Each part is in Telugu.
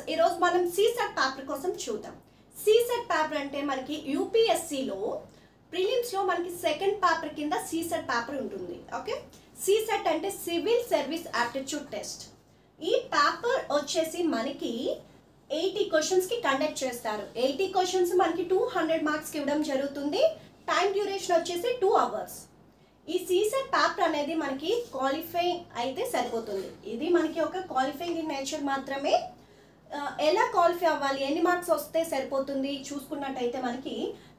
ఈరోజు మనం సీసెట్ పేపర్ కోసం చూద్దాం. సీసెట్ పేపర్ అంటే మనకి యూపీఎస్సీలో ప్రిలిమ్స్లో మనకి సెకండ్ పేపర్ కింద సీసెట్ పేపర్ ఉంటుంది. ఓకే, సీసెట్ అంటే సివిల్ సర్వీస్ యాప్టిట్యూడ్ టెస్ట్. ఈ పేపర్ వచ్చేసి మనకి 80 క్వశ్చన్స్కి కండక్ట్ చేస్తారు. 80 క్వశ్చన్స్ మనకి 200 మార్క్స్కి ఇవ్వడం జరుగుతుంది. టైం డ్యూరేషన్ వచ్చేసి 2 అవర్స్. ఈ సీసెట్ పేపర్ అనేది మనకి క్వాలిఫై అయితే సరిపోతుంది. ఇది మనకి ఒక క్వాలిఫైయింగ్ ఇన్ నేచర్ మాత్రమే. ఎలా క్వాలిఫై అవ్వాలి, ఎన్ని మార్క్స్ వస్తే సరిపోతుంది చూసుకున్నట్టయితే మనకి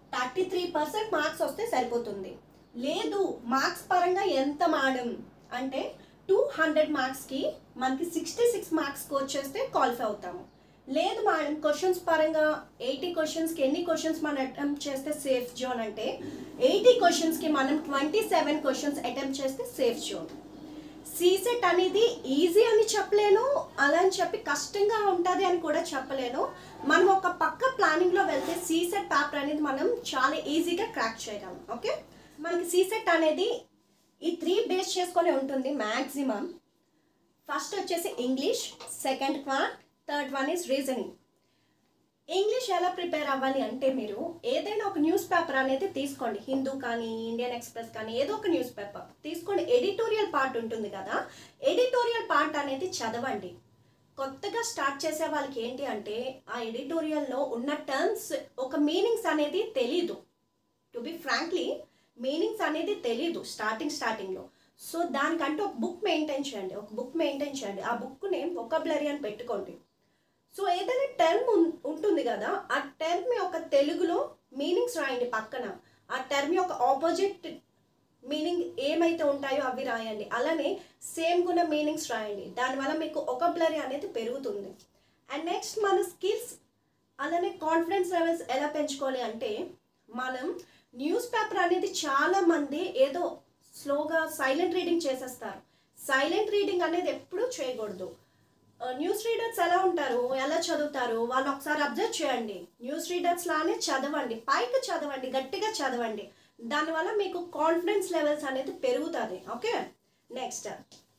33% మార్క్స్ వస్తే సరిపోతుంది. లేదు మార్క్స్ పరంగా ఎంత మేడం అంటే 200 మార్క్స్కి మనకి 66 మార్క్స్ స్కోర్ చేస్తే క్వాలిఫై అవుతాము. లేదు మేడం క్వశ్చన్స్ పరంగా 80 క్వశ్చన్స్కి ఎన్ని క్వశ్చన్స్ మనం అటెంప్ట్ చేస్తే సేఫ్ జోన్ అంటే 80 క్వశ్చన్స్కి మనం 27 క్వశ్చన్స్ అటెంప్ట్ చేస్తే సేఫ్ జోన్. సీసెట్ అనేది ఈజీ అని చెప్పలేను, అలా అని చెప్పి కష్టంగా ఉంటుంది అని కూడా చెప్పలేను. మనం ఒక పక్క ప్లానింగ్లో వెళ్తే సీసెట్ పేపర్ అనేది మనం చాలా ఈజీగా క్రాక్ చేయగలం. ఓకే, మనకి సీసెట్ అనేది ఈ 3 బేస్ చేసుకొని ఉంటుంది మ్యాక్సిమం. ఫస్ట్ వచ్చేసి English, second quant, third one is reasoning. English ఎలా ప్రిపేర్ అవ్వాలి అంటే మీరు ఏదైనా ఒక న్యూస్ పేపర్ అనేది తీసుకోండి, హిందూ కానీ ఇండియన్ ఎక్స్ప్రెస్ కానీ ఏదో ఒక న్యూస్ పేపర్ తీసుకోండి. ఎడిటోరియల్ పార్ట్ ఉంటుంది కదా, ఎడిటోరియల్ పార్ట్ అనేది చదవండి. కొత్తగా స్టార్ట్ చేసే వాళ్ళకి ఏంటి అంటే ఆ ఎడిటోరియల్లో ఉన్న టర్మ్స్ ఒక మీనింగ్స్ అనేది తెలీదు. టు బి ఫ్రాంక్లీ మీనింగ్స్ అనేది తెలీదు స్టార్టింగ్లో. సో దానికంటే ఒక బుక్ మెయింటైన్ చేయండి. ఆ బుక్ నేమ్ వొకాబులరీ అని పెట్టుకోండి. సో ఏదైనా టర్మ్ ఉంటుంది కదా, ఆ టర్మ్ యొక్క తెలుగులో మీనింగ్స్ రాయండి పక్కన. ఆ టర్మ్ యొక్క ఆపోజిట్ మీనింగ్ ఏమైతే ఉంటాయో అవి రాయండి. అలానే సేమ్ గుణ మీనింగ్స్ రాయండి. దానివల్ల మీకు వొకాబులరీ అనేది పెరుగుతుంది. అండ్ నెక్స్ట్ మన స్కిల్స్ అలానే కాన్ఫిడెన్స్ లెవెల్స్ ఎలా పెంచుకోవాలి అంటే మనం న్యూస్ పేపర్ అనేది చాలామంది ఏదో స్లోగా సైలెంట్ రీడింగ్ చేసేస్తారు. సైలెంట్ రీడింగ్ అనేది ఎప్పుడూ చేయకూడదు. న్యూస్ రీడర్స్ ఎలా ఉంటారు, ఎలా చదువుతారు వాళ్ళు ఒకసారి అబ్జర్వ్ చేయండి. న్యూస్ రీడర్స్ లానే చదవండి, పైకి చదవండి, గట్టిగా చదవండి. దానివల్ల మీకు కాన్ఫిడెన్స్ లెవెల్స్ అనేది పెరుగుతుంది. ఓకే, నెక్స్ట్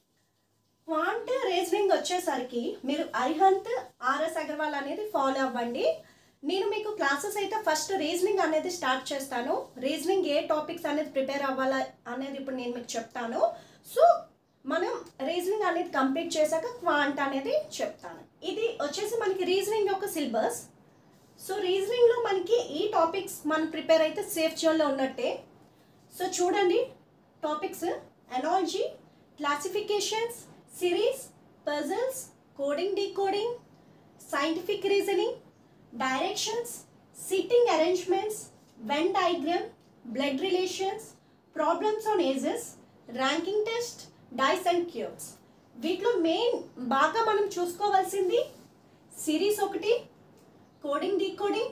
క్వాంట్ రీజనింగ్ వచ్చేసరికి మీరు అరిహంత్ ఆర్ఎస్ అగర్వాల్ అనేది ఫాలో అవ్వండి. నేను మీకు క్లాసెస్ అయితే ఫస్ట్ రీజనింగ్ అనేది స్టార్ట్ చేస్తాను. రీజనింగ్ ఏ టాపిక్స్ అనేది ప్రిపేర్ అవ్వాలా అనేది ఇప్పుడు నేను మీకు చెప్తాను. సో మనం రీజనింగ్ అనేది కంప్లీట్ చేశాక క్వాంట్ అనేది చెప్తాను. ఇది వచ్చేసి మనకి రీజనింగ్ యొక్క సిలబస్. సో రీజనింగ్లో మనకి ఈ టాపిక్స్ మనం ప్రిపేర్ అయితే సేఫ్ జోన్లో ఉన్నట్టే. సో చూడండి topics: analogy, classifications, series, puzzles, coding decoding, scientific reasoning, directions, sitting arrangements, Venn diagram, blood relations, problems on ages, ranking test, dice and cubes. వీటిలో మెయిన్ బాగా మనం చూసుకోవాల్సింది సిరీస్ ఒకటి, కోడింగ్ డీకోడింగ్,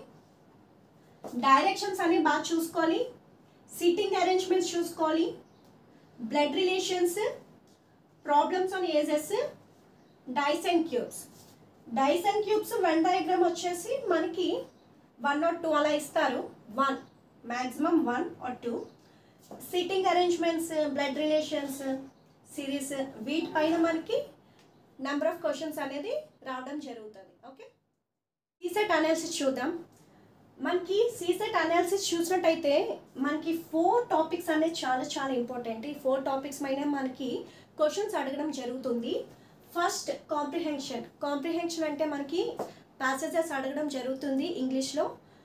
డైరెక్షన్స్ అనేవి బాగా చూసుకోవాలి, సిట్టింగ్ అరేంజ్మెంట్స్ చూసుకోవాలి, blood relations, problems on ages, dice and cubes. Dice and cubes Venn diagram వచ్చేసి మనకి 1 or 2 అలా ఇస్తారు. 1 maximum 1 or 2. Sitting arrangements, blood relations, series వీటిపైన మనకి నెంబర్ ఆఫ్ క్వశ్చన్స్ అనేది రావడం జరుగుతుంది. ఓకే, సీసెట్ అనాలిసిస్ చూద్దాం. మనకి సీసెట్ అనాలిసిస్ చూసినట్టయితే మనకి 4 టాపిక్స్ అనేది చాలా ఇంపార్టెంట్. ఈ 4 టాపిక్స్ పైన మనకి క్వశ్చన్స్ అడగడం జరుగుతుంది. ఫస్ట్ కాంప్రిహెన్షన్ అంటే మనకి ప్యాసేజెస్ అడగడం జరుగుతుంది ఇంగ్లీష్లో.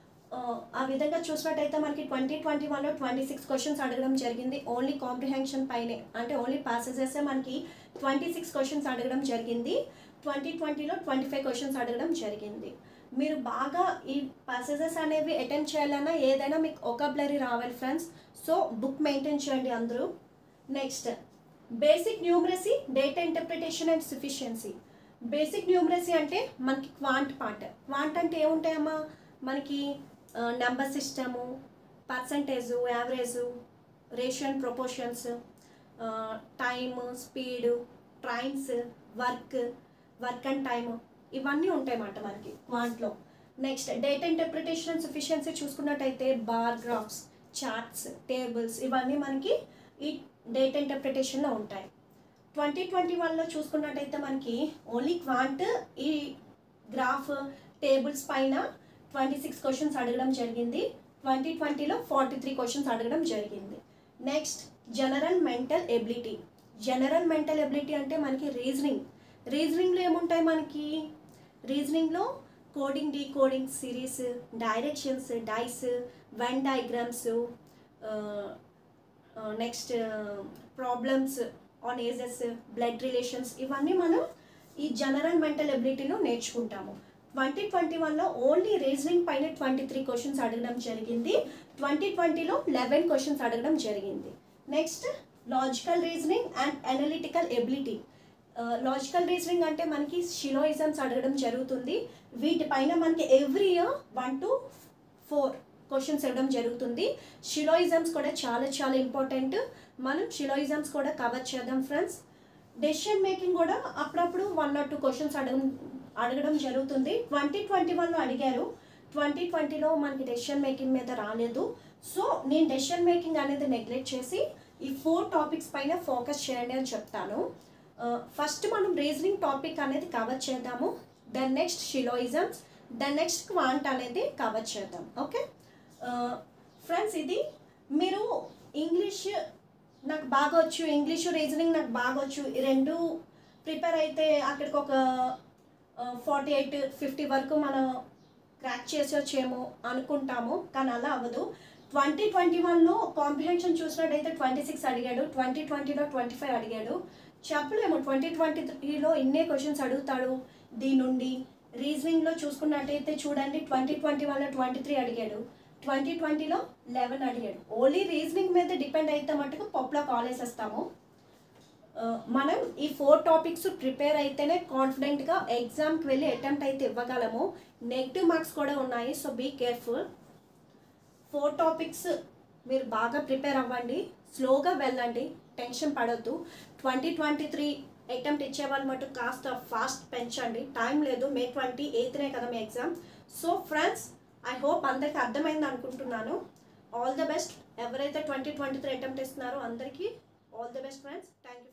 ఆ విధంగా చూసినట్టయితే మనకి 2021లో 26 క్వశ్చన్స్ అడగడం జరిగింది. ఓన్లీ కాంప్రిహెన్షన్ పైనే, అంటే ఓన్లీ ప్యాసేజెస్ మనకి 26 క్వశ్చన్స్ అడగడం జరిగింది. 2020లో 25 క్వశ్చన్స్ అడగడం జరిగింది. మీరు బాగా ఈ ప్యాసేజెస్ అనేవి అటెంప్ట్ చేయాలన్నా ఏదైనా మీకు వొకాబులరీ రావాలి ఫ్రెండ్స్. సో బుక్ మెయింటైన్ చేయండి అందరూ. Next basic numeracy, data interpretation and sufficiency. Basic numeracy అంటే మనకి క్వాంట్ పార్ట్. క్వాంట్ అంటే ఏముంటాయమ్మా, మనకి number system, percentage, average, ratio and proportions, time, speed, trains, work and time, ఇవన్నీ ఉంటాయన్నమాట మనకి క్వాంట్లో. Next data interpretation and sufficiency చూసుకున్నట్టయితే బార్ గ్రాఫ్స్, చార్ట్స్, టేబుల్స్ ఇవన్నీ మనకి ఈ డేటా ఇంటర్ప్రిటేషన్లో ఉంటాయి. 2021లో చూసుకున్నట్టయితే మనకి ఓన్లీ క్వాంట్ ఈ గ్రాఫ్ టేబుల్స్ పైన 26 క్వశ్చన్స్ అడగడం జరిగింది. 2020లో 43 క్వశ్చన్స్ అడగడం జరిగింది. Next general mental ability. General mental ability అంటే మనకి రీజనింగ్లో ఏముంటాయి మనకి? రీజనింగ్లో coding, decoding, series, directions, dice, Venn diagrams, next problems on ages, blood relations, ఇవన్నీ మనం ఈ జనరల్ మెంటల్ ఎబిలిటీలో నేర్చుకుంటాము. 2021లో ఓన్లీ రీజనింగ్ పైన 23 క్వశ్చన్స్ అడగడం జరిగింది. 2020లో 11 క్వశ్చన్స్ అడగడం జరిగింది. Next logical reasoning and analytical ability. Logical reasoning అంటే మనకి షిలోయిజమ్స్ అడగడం జరుగుతుంది. వీటిపైన మనకి ఎవ్రీ ఇయర్ 1 to 4 క్వశ్చన్స్ ఇవ్వడం జరుగుతుంది. షిలోయిజమ్స్ కూడా చాలా చాలా ఇంపార్టెంట్. మనం షిలోయిజమ్స్ కూడా కవర్ చేద్దాం ఫ్రెండ్స్. డెసిషన్ మేకింగ్ కూడా అప్పుడప్పుడు 1 or 2 క్వశ్చన్స్ అడగడం జరుగుతుంది. 2021లో అడిగారు. 2020లో మనకి డెసిషన్ మేకింగ్ మీద రాలేదు. సో నేను డెసిషన్ మేకింగ్ అనేది నెగ్లెక్ట్ చేసి ఈ 4 టాపిక్స్ పైన ఫోకస్ చేయండి అని చెప్తాను. ఫస్ట్ మనం రీజనింగ్ టాపిక్ అనేది కవర్ చేద్దాము. Then next syllogisms, then next quant అనేది కవర్ చేద్దాం. ఓకే ఫ్రెండ్స్, ఇది మీరు ఇంగ్లీష్ నాకు బాగా వచ్చు, ఇంగ్లీషు రీజనింగ్ నాకు బాగా వచ్చు, ఈ రెండు ప్రిపేర్ అయితే అక్కడికి ఒక 48-50 వరకు మనం క్రాక్ చేసేవచ్చేమో అనుకుంటాము. కానీ అలా అవ్వదు. 2021లో కాంప్రిహెన్షన్ చూసినట్టయితే 26 అడిగాడు, 2020లో 25 అడిగాడు. చెప్పలేము 2023లో ఇన్నే క్వశ్చన్స్ అడుగుతాడు. దీని నుండి రీజనింగ్లో చూసుకున్నట్టయితే చూడండి 2021లో 23 అడిగాడు, 2020లో 11 అడిగాడు. ఓన్లీ రీజనింగ్ మీద డిపెండ్ అయితే మటుకు పప్పులో కాలేసేస్తాము. మనం ఈ 4 టాపిక్స్ ప్రిపేర్ అయితేనే కాన్ఫిడెంట్గా ఎగ్జామ్కి వెళ్ళి అటెంప్ట్ అయితే ఇవ్వగలము. నెగిటివ్ మార్క్స్ కూడా ఉన్నాయి. So be careful. 4 టాపిక్స్ మీరు బాగా ప్రిపేర్ అవ్వండి, స్లోగా వెళ్ళండి, టెన్షన్ పడొద్దు. 2023 అటెంప్ట్ ఇచ్చే వాళ్ళు మటు కాస్త ఫాస్ట్ పెంచండి. టైం లేదు, May 28నే కదా మీ exam. So friends, I hope అందరికీ అర్థమైంది అనుకుంటున్నాను. All the best. ఎవరైతే 2023 అటెంప్ట్ ఇస్తున్నారో అందరికీ all the best friends. Thank you.